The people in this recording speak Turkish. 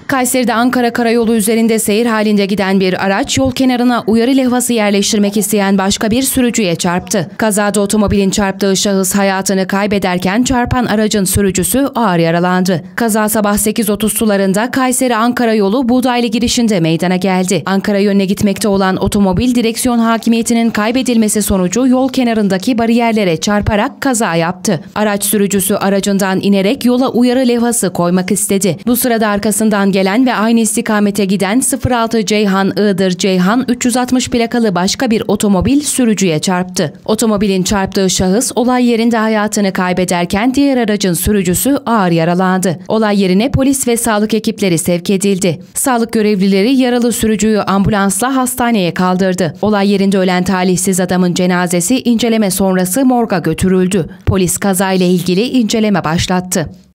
Kayseri'de Ankara Karayolu üzerinde seyir halinde giden bir araç yol kenarına uyarı levhası yerleştirmek isteyen başka bir sürücüye çarptı. Kazada otomobilin çarptığı şahıs hayatını kaybederken çarpan aracın sürücüsü ağır yaralandı. Kaza sabah 8:30 sularında Kayseri-Ankara yolu Buğdaylı girişinde meydana geldi. Ankara yönüne gitmekte olan otomobil direksiyon hakimiyetinin kaybedilmesi sonucu yol kenarındaki bariyerlere çarparak kaza yaptı. Araç sürücüsü aracından inerek yola uyarı levhası koymak istedi. Bu sırada arkasından gelen ve aynı istikamete giden 06 Ceyhan Iğdır Ceyhan 360 plakalı başka bir otomobil sürücüye çarptı. Otomobilin çarptığı şahıs olay yerinde hayatını kaybederken diğer aracın sürücüsü ağır yaralandı. Olay yerine polis ve sağlık ekipleri sevk edildi. Sağlık görevlileri yaralı sürücüyü ambulansla hastaneye kaldırdı. Olay yerinde ölen talihsiz adamın cenazesi inceleme sonrası morga götürüldü. Polis kazayla ilgili inceleme başlattı.